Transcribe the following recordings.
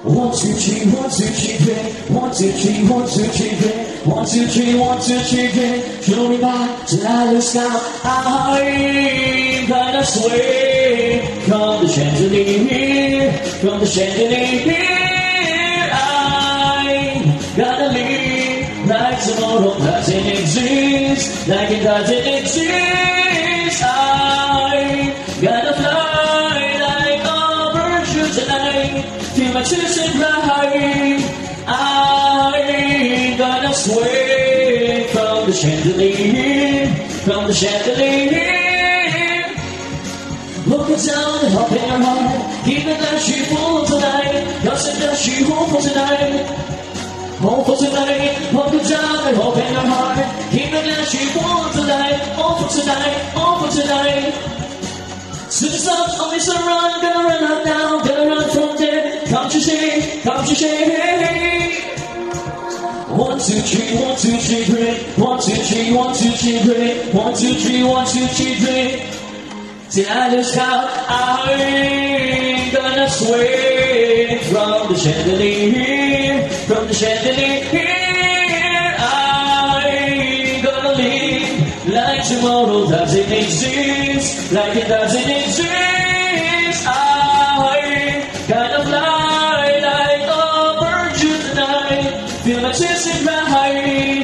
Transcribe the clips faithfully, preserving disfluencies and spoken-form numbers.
One, two, three, one, two, three, drink. One, two, three, one, two, three, drink. One, two, three, one, two, three, drink. Show me back till I lose count. I'm gonna sway from the chandelier, from the chandelier. I'm gonna live like tomorrow doesn't exist, like it doesn't exist. I'm gonna fly like a bird should tonight. Feel my chest and fly. I'm gonna sway from the chandelier, from the chandelier. Look it down and up in your heart. Keep it that she full tonight. Cause it does she home for tonight. Home for tonight. Look it down and up in your heart. Keep it that she full tonight. Home for tonight. Home for tonight. Soon as up, I'll miss a run. Gonna run out now. Gonna run from there. Come to shake. Come to shake. One, two, three, one, two, three, drink. One, two, three, one, two, three, drink. One, two, three, one, two, three, drink. Till I lose count, I'm gonna sway from the chandelier, from the chandelier. I'm gonna live like tomorrow doesn't exist, like it doesn't exist. I'm gonna fly like a bird tonight, feel my chest and fly.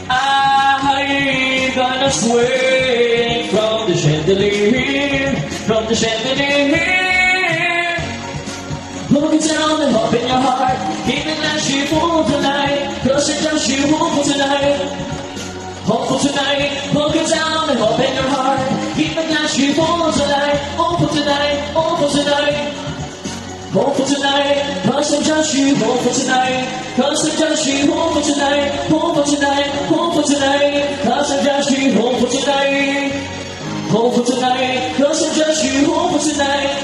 I'm gonna sway from the chandelier, from the chandelier. Look it down and up in your heart. Keep it that she full tonight. Cause it does she hopeful tonight. Hopeful tonight. Look it down and up in your heart. Keep it that she full tonight. Hopeful tonight. Hopeful tonight. Hopeful tonight. Cause it does she hopeful tonight. Cause it does she hopeful tonight. Hopeful tonight. Hopeful tonight. Cause it does she hopeful tonight. Hopeful tonight, cause I'm just you, hopeful tonight.